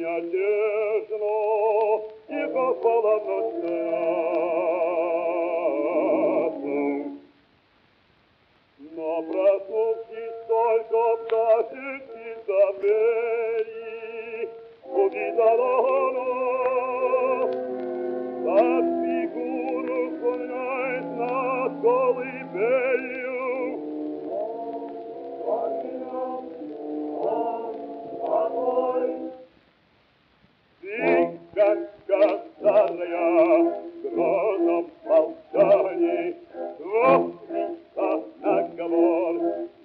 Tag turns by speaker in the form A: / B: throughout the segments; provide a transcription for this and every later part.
A: безмятежно, тихо спала ночь красную. Но проснувшись только пташек из-за двери, увидала она, как фигуру склоняет над колыбелью. Цыганка старая, в грозном молчании, двух лица наговор,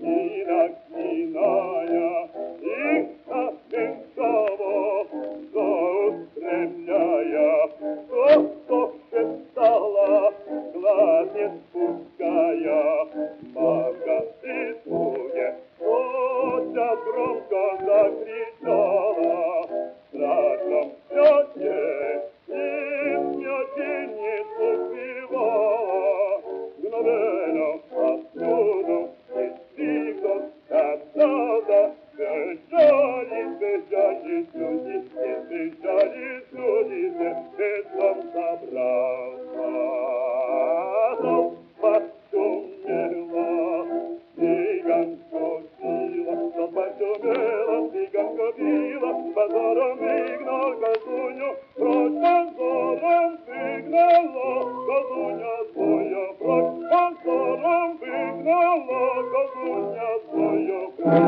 A: иная, их совсем того, что устремляя, что шептала, глаз не спуская, мамка в испуге, тотчас громко закричала. Страшно тете, и не успевала, мгновенно отсюда из криков остался. Бежали, бежали люди, и бежали люди, бегом собрался. Толпа шумела, цыганку била, толпа шумела, цыганку била, позором выгнал колдунью, прочь позором выгнала, колдунья злая, прочь позором выгнала, колдунья злая.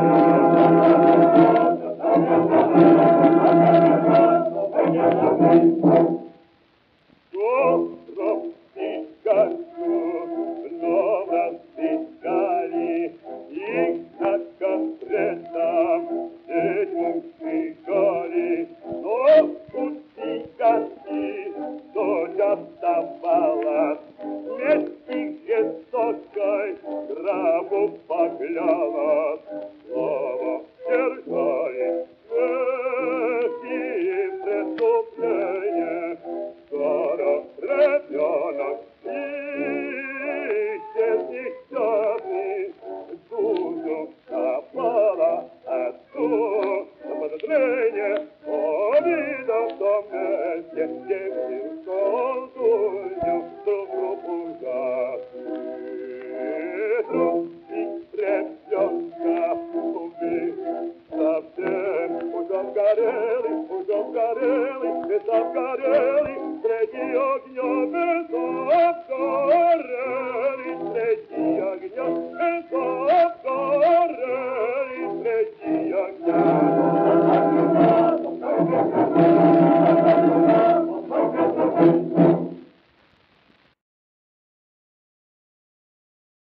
A: Скоро птичкарку вновь распекали, их на капретах здесь мучикали, но у птичкарки дочь оставалась, вместе жестокой гробу поклялась. Слава держали эти преступления, скоро ребенок исчез несчастный, душу запала отцу на подозрение, увидав в том месте девчинку колдунью, душу ужасную. Трусик ребенка убит совсем, уж обгорелый, без обгорелый, среди огня без обгорелый, среди огня без обгорелый, среди огня.